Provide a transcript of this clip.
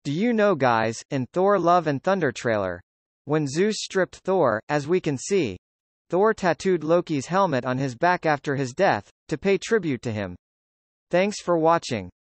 Do you know guys, in Thor Love and Thunder trailer, when Zeus stripped Thor, as we can see, Thor tattooed Loki's helmet on his back after his death, to pay tribute to him. Thanks for watching.